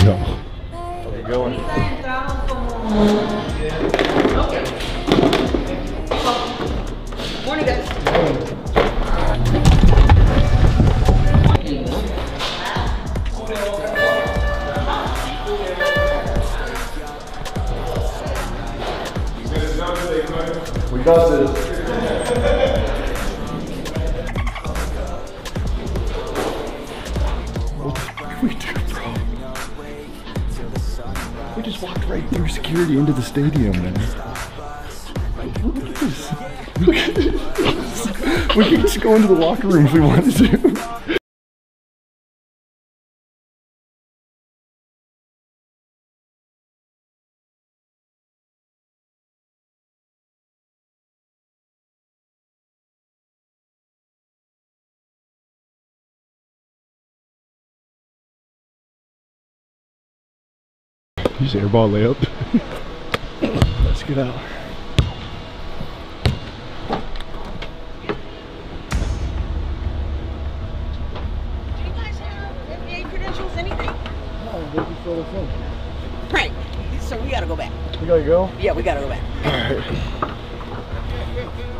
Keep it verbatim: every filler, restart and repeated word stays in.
No. How's it going? Okay. Morning, guys. We got this. What the fuck did we do, bro? We just walked right through security into the stadium, man. Look at this. Look at this. We could just go into the locker room if we wanted to. You just airball layup. Let's get out. Do you guys have N B A credentials, anything? No, they just fill us in. Right. So we gotta go back. We gotta go? Yeah, we gotta go back. Alright.